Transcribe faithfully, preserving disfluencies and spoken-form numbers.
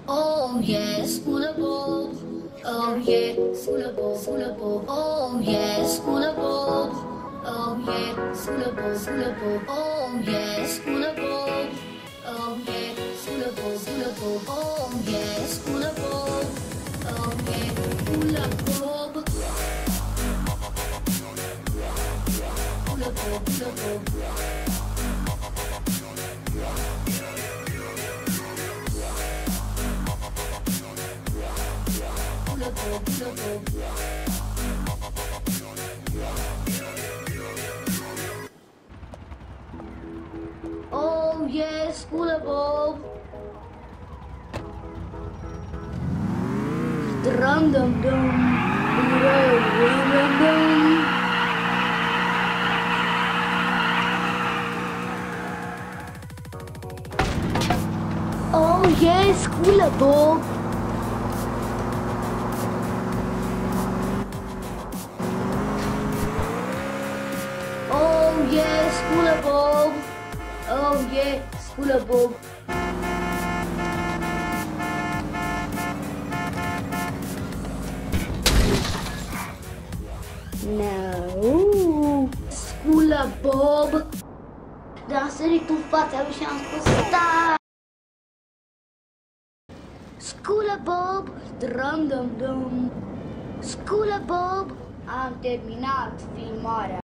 Oh yeah, Scula Bob. Oh yeah, Scula Bob, Scula Bob. Oh yeah, Scula Bob. Oh yeah, Scula Bob, Scula Bob. Oh yeah, Scula Bob. Oh yeah, Scula Bob, Scula Bob. Oh yeah, Scula Bob. Oh yeah, Scula Bob. Scula Bob, Scula Bob. Oh yes, Scula Bob. Drum dum dum, dum dum dum. Oh yes, Scula Bob. Oh yeah, Scula Bob. Oh yeah, Scula Bob. No, Scula Bob. Dar a sărit în fața lui și am spus stai. Scula Bob, drum dum dum. Scula Bob, am terminat filmarea.